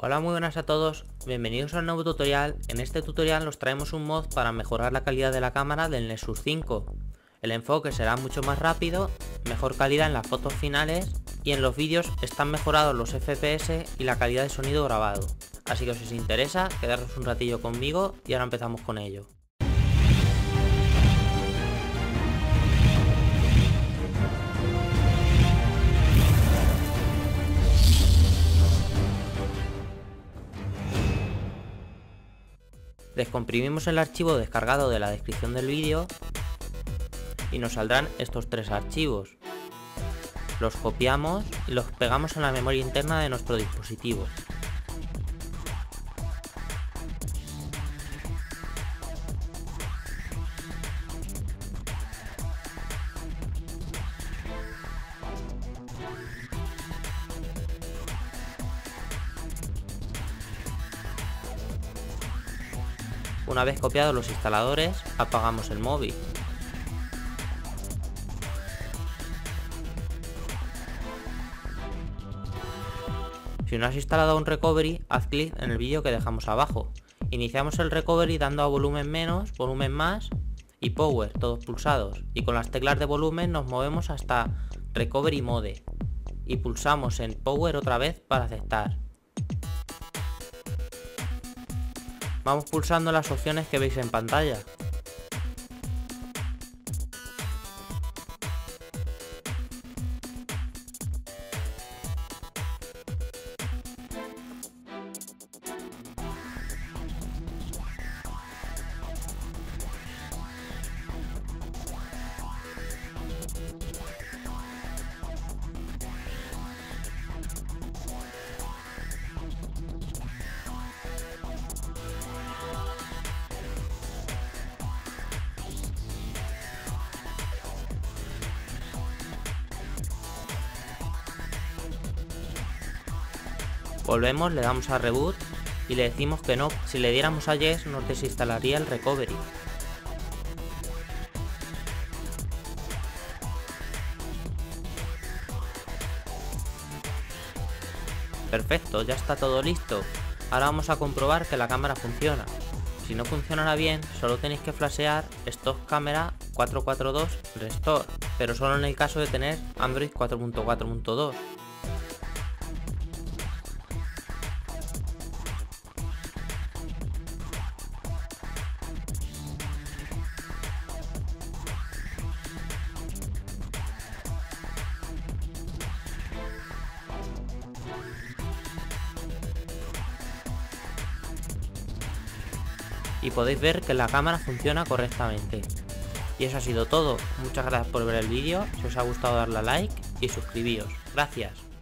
Hola, muy buenas a todos, bienvenidos a un nuevo tutorial. En este tutorial os traemos un mod para mejorar la calidad de la cámara del Nexus 5. El enfoque será mucho más rápido, mejor calidad en las fotos finales y en los vídeos están mejorados los FPS y la calidad de sonido grabado. Así que si os interesa, quedaros un ratillo conmigo y ahora empezamos con ello. Descomprimimos el archivo descargado de la descripción del vídeo y nos saldrán estos tres archivos. Los copiamos y los pegamos en la memoria interna de nuestro dispositivo. Una vez copiados los instaladores, apagamos el móvil. Si no has instalado aún Recovery, haz clic en el vídeo que dejamos abajo. Iniciamos el Recovery dando a volumen menos, volumen más y Power, todos pulsados. Y con las teclas de volumen nos movemos hasta Recovery Mode. Y pulsamos en Power otra vez para aceptar. Vamos pulsando las opciones que veis en pantalla. Volvemos, le damos a Reboot y le decimos que no. Si le diéramos a Yes nos desinstalaría el Recovery. Perfecto, ya está todo listo. Ahora vamos a comprobar que la cámara funciona. Si no funcionara bien, solo tenéis que flashear Stock Camera 442 Restore, pero solo en el caso de tener Android 4.4.2. Y podéis ver que la cámara funciona correctamente. Y eso ha sido todo. Muchas gracias por ver el vídeo. Si os ha gustado darle a like y suscribíos. Gracias.